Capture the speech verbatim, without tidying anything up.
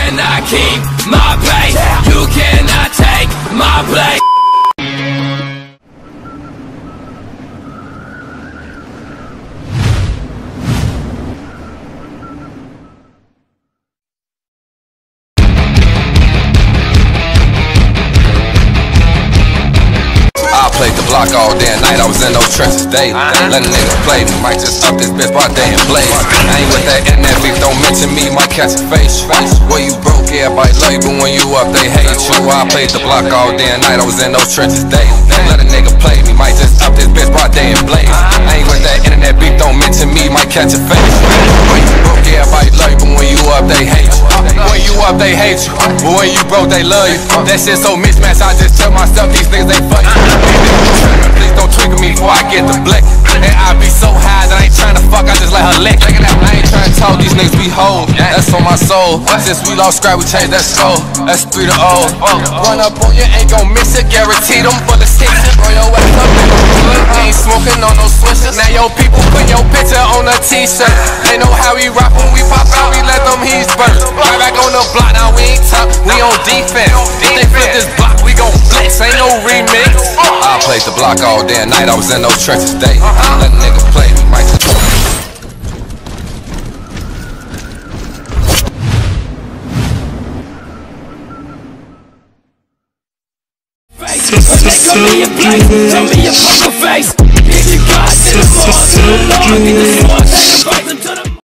cannot keep my pace. You cannot take my place. Played the block all day and night, I was in those trenches daily. Let a nigga play me, might just up this bitch by day and blaze. I ain't with that internet beef, don't mention me, might catch a face. Well, you broke, everybody love you, but when you up, they hate you. I played the block all day and night, I was in those trenches daily. Let a nigga play me, might just up this bitch by day and blaze. I ain't with that internet beef, don't mention me, might catch a face. When you broke, everybody love you, but when you up, they hate you. When you up, they hate you, but when you broke, they love you. That shit so mismatched, I just tell myself these niggas, they fuck you. Please don't trigger me before I get the blick. And I be so high that I ain't tryna fuck, I just let her lick. I ain't tryna talk, these niggas be hoes. That's on my soul. Since we lost scrap, we changed that soul. That's three to oh. Run up on you, ain't gon' miss it. Guarantee them bullets hit you. Run your ass up in the hood. Ain't smoking on no switches. Now your people put your picture on a t-shirt. They know how we rock when we pop out, we let them heats burst. Right back on the block, now we ain't top, we on defense. If they flip this block, we gon' blitz, ain't no remix. I played the block all day and night, I was in those trenches daily. Let a nigga play me, might just Come me a place, tell me your poker face. If you got to the floor, to the log, in the floor, take a bite.